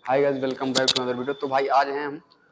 Hi guys, welcome back to another video. तो भाई आज हैं हम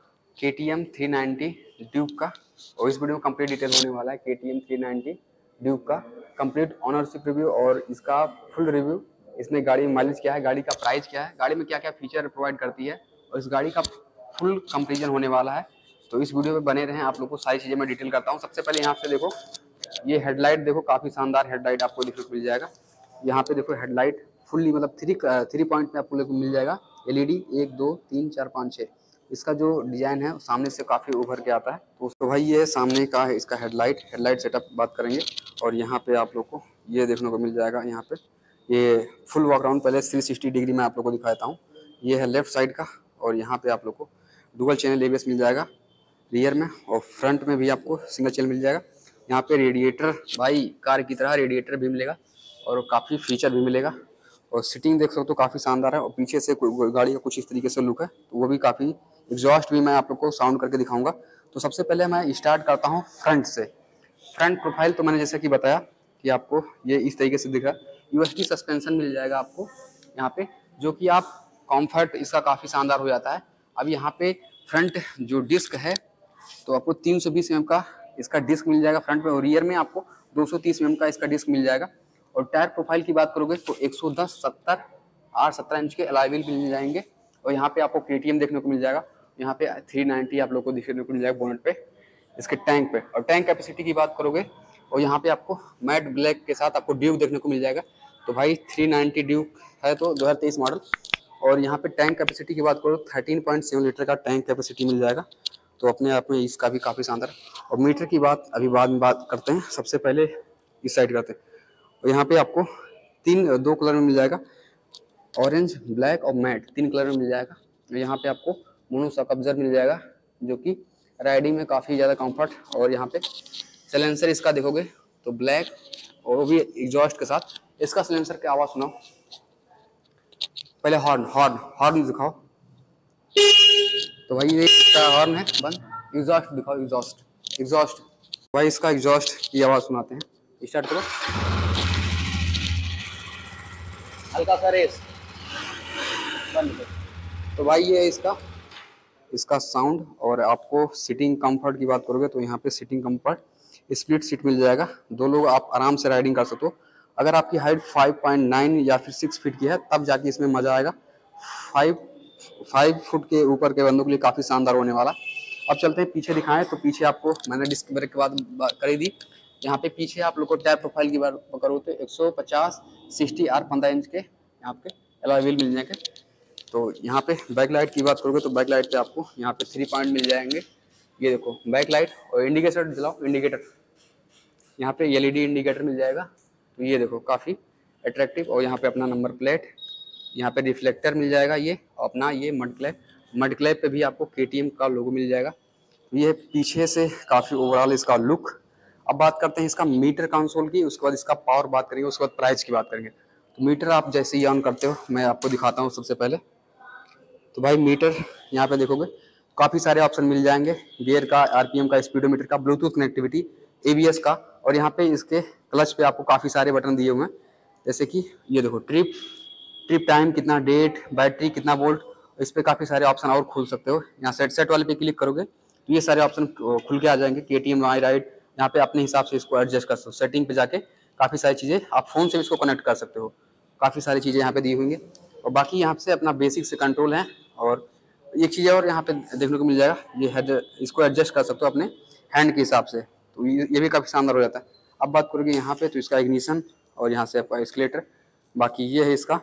KTM 390 ड्यूक का, और इस वीडियो में कंप्लीट डिटेल होने वाला है KTM 390 ड्यूक का कंप्लीट ऑनरशिप रिव्यू और इसका फुल रिव्यू। इसमें गाड़ी माइलेज क्या है, गाड़ी का प्राइस क्या है, गाड़ी में क्या क्या फीचर प्रोवाइड करती है और इस गाड़ी का फुल कंपेरिजन होने वाला है। तो इस वीडियो में बने रहें, आप लोग को सारी चीज़ें मैं डिटेल करता हूँ। सबसे पहले यहाँ से देखो, ये हेडलाइट देखो, काफ़ी शानदार हेडलाइट आपको देखने को मिल जाएगा। यहाँ पे देखो हेडलाइट फुल्ली मतलब थ्री पॉइंट में आपको मिल जाएगा। LED 1 2 3 4 5 6 इसका जो डिजाइन है सामने से काफी उभर के आता है। तो भाई ये सामने का है इसका हेडलाइट सेटअप बात करेंगे। और यहाँ पे आप लोग को ये देखने को मिल जाएगा। यहाँ पे ये फुल वॉक राउंड पहले 360 डिग्री में आप लोग को दिखाता हूँ। ये है लेफ्ट साइड का, और यहाँ पे आप लोग को डुअल चैनल ABS मिल जाएगा रियर में, और फ्रंट में भी आपको सिंगल चैनल मिल जाएगा। यहाँ पे रेडिएटर भाई कार की तरह रेडिएटर भी मिलेगा और काफ़ी फीचर भी मिलेगा। और सीटिंग देख सकते हो तो काफ़ी शानदार है, और पीछे से गाड़ी का कुछ इस तरीके से लुक है, तो वो भी काफ़ी। एग्जॉस्ट भी मैं आप लोग को साउंड करके दिखाऊंगा। तो सबसे पहले मैं स्टार्ट करता हूँ फ्रंट से। फ्रंट प्रोफाइल तो मैंने जैसे कि बताया कि आपको ये इस तरीके से दिख रहा है। USB सस्पेंशन मिल जाएगा आपको यहाँ पे, जो कि आप कॉम्फर्ट इसका काफ़ी शानदार हो जाता है। अब यहाँ पे फ्रंट जो डिस्क है तो आपको 320 mm का इसका डिस्क मिल जाएगा फ्रंट में, और रियर में आपको 230 mm का इसका डिस्क मिल जाएगा। और टायर प्रोफाइल की बात करोगे तो 110 70 R17 इंच के अलॉय व्हील मिल जाएंगे। और यहाँ पे आपको KTM देखने को मिल जाएगा। यहाँ पे 390 आप लोग को देखने को मिल जाएगा बोनेट पे, इसके टैंक पे। और टैंक कैपेसिटी की बात करोगे और यहाँ पे आपको मैट ब्लैक के साथ आपको ड्यूक देखने को मिल जाएगा। तो भाई 390 ड्यूक है तो 2023 मॉडल। और यहाँ पे टैंक कैपेसिटी की बात करो 13.7 लीटर का टैंक कैपेसिटी मिल जाएगा। तो अपने आप में इसका भी काफ़ी शानदार। और मीटर की बात अभी बाद में बात करते हैं, सबसे पहले इस साइड करते हैं। और यहाँ पे आपको दो कलर में मिल जाएगा, ऑरेंज ब्लैक और मैट, 3 कलर में मिल जाएगा। यहाँ पे आपको मोनोशॉक अब्जर्वर मिल जाएगा, जो कि राइडिंग में काफ़ी ज़्यादा कंफर्ट। और यहाँ पे सिलेंसर इसका देखोगे तो ब्लैक, और वो भी एग्जॉस्ट के साथ। इसका सिलेंसर की आवाज़ सुनाओ पहले, हॉर्न हॉर्न हॉर्न दिखाओ। तो भाई ये इसका हॉर्न है बंद। एग्जॉस्ट दिखाओ, एग्जॉस्ट एग्जॉस्ट भाई इसका एग्जॉस्ट की आवाज़ सुनाते हैं, स्टार्ट करो। हल्का सा रेस बंद। तो भाई ये इसका साउंड। और आपको सीटिंग कंफर्ट की बात करोगे तो यहाँ पे सीटिंग कंफर्ट स्प्लिट सीट मिल जाएगा, 2 लोग आप आराम से राइडिंग कर सकते हो। अगर आपकी हाइट 5.9 या फिर 6 फीट की है तब जाके इसमें मजा आएगा। 5 फुट के ऊपर के बंदों के लिए काफ़ी शानदार होने वाला। अब चलते हैं पीछे दिखाएं तो पीछे आपको मैंने डिस्क ब्रेक के बाद करी दी। यहाँ पे पीछे आप लोग को टायर प्रोफाइल की बात करो तो 150 60 R15 इंच के यहाँ पे अलॉय व्हील मिल जाएंगे। तो यहाँ पे बैक लाइट की बात करोगे तो बैक लाइट पे आपको यहाँ पे 3 पॉइंट मिल जाएंगे। ये देखो बैक लाइट, और इंडिकेटर दिलाओ, इंडिकेटर यहाँ पे LED इंडिकेटर मिल जाएगा। तो ये देखो काफ़ी अट्रैक्टिव। और यहाँ पे अपना नंबर प्लेट, यहाँ पे रिफ्लेक्टर मिल जाएगा। ये अपना ये मड क्लैप पे भी आपको KTM का लोगो मिल जाएगा। ये पीछे से काफ़ी ओवरऑल इसका लुक। अब बात करते हैं इसका मीटर कंसोल की, उसके बाद इसका पावर बात करेंगे, उसके बाद प्राइस की बात करेंगे। तो मीटर आप जैसे ही ऑन करते हो मैं आपको दिखाता हूँ सबसे पहले। तो भाई मीटर यहाँ पे देखोगे काफ़ी सारे ऑप्शन मिल जाएंगे, गियर का, RPM का, स्पीडोमीटर का, ब्लूटूथ कनेक्टिविटी, ABS का। और यहाँ पे इसके क्लच पे आपको काफ़ी सारे बटन दिए हुए हैं, जैसे कि ये देखो ट्रिप टाइम कितना, डेट, बैटरी कितना वोल्ट। इस पर काफ़ी सारे ऑप्शन और खुल सकते हो। यहाँ सेट वाले पे क्लिक करोगे तो ये सारे ऑप्शन खुल के आ जाएंगे। KTM माई राइड, यहाँ पे अपने हिसाब से इसको एडजस्ट कर सकते हो। सेटिंग पे जाके काफ़ी सारी चीज़ें आप फ़ोन से इसको कनेक्ट कर सकते हो। काफ़ी सारी चीज़ें यहाँ पे दी हुई हैं। और बाकी यहाँ से अपना बेसिक से कंट्रोल है। और एक चीज़ और यहाँ पे देखने को मिल जाएगा, ये हेड, इसको एडजस्ट कर सकते हो अपने हैंड के हिसाब से। तो ये भी काफ़ी शानदार हो जाता है। अब बात करोगे यहाँ पे तो इसका इग्निशन, और यहाँ से आपका एस्केलेटर। बाकी ये है इसका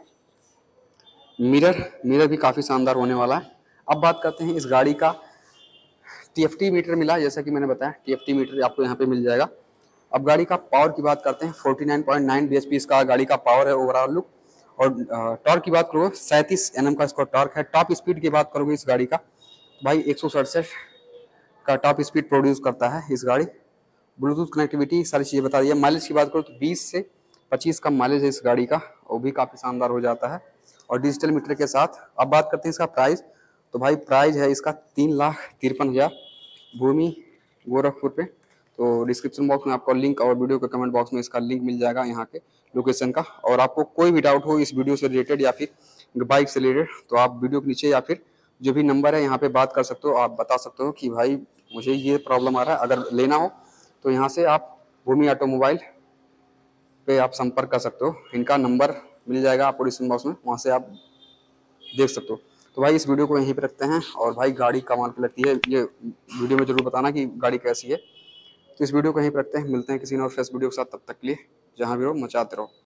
मिरर भी काफ़ी शानदार होने वाला है। अब बात करते हैं इस गाड़ी का TFT मीटर मिला, जैसा कि मैंने बताया TFT मीटर आपको यहाँ पे मिल जाएगा। अब गाड़ी का पावर की बात करते हैं, 49.9 bhp इसका गाड़ी का पावर है ओवरऑल लुक। और टॉर्क की बात करो 37 Nm का इसका टॉर्क है। टॉप स्पीड की बात करोगे इस गाड़ी का भाई 167 का टॉप स्पीड प्रोड्यूस करता है इस गाड़ी। ब्लूटूथ कनेक्टिविटी सारी चीज़ें बता दी है। माइलेज की बात करो तो 20 से 25 का माइलेज है इस गाड़ी का, वो भी काफ़ी शानदार हो जाता है और डिजिटल मीटर के साथ। अब बात करते हैं इसका प्राइस। तो भाई प्राइस है इसका 3,53,000 भूमि गोरखपुर पे। तो डिस्क्रिप्शन बॉक्स में आपको लिंक और वीडियो के कमेंट बॉक्स में इसका लिंक मिल जाएगा यहाँ के लोकेशन का। और आपको कोई भी डाउट हो इस वीडियो से रिलेटेड या फिर बाइक से रिलेटेड, तो आप वीडियो के नीचे या फिर जो भी नंबर है यहाँ पे बात कर सकते हो। आप बता सकते हो कि भाई मुझे ये प्रॉब्लम आ रहा है, अगर लेना हो तो यहाँ से आप भूमि ऑटोमोबाइल पे आप संपर्क कर सकते हो। इनका नंबर मिल जाएगा आपको डिस्क्रिप्शन बॉक्स में, वहाँ से आप देख सकते हो। तो भाई इस वीडियो को यहीं पे रखते हैं, और भाई गाड़ी कमाल की लगती है, ये वीडियो में जरूर बताना कि गाड़ी कैसी है। तो इस वीडियो को यहीं पे रखते हैं, मिलते हैं किसी और फ्रेश वीडियो के साथ, तब तक के लिए जहाँ भी हो मचाते रहो।